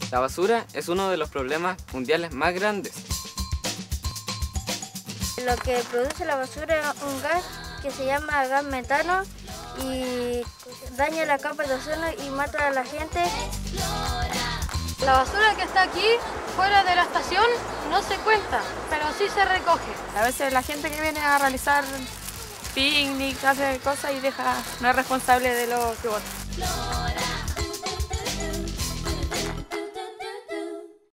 La basura es uno de los problemas mundiales más grandes. Lo que produce la basura es un gas que se llama gas metano y daña la capa de ozono y mata a la gente. La basura que está aquí, fuera de la estación, no se cuenta, pero sí se recoge. A veces la gente que viene a realizar picnic, hace cosas y no es responsable de lo que bota.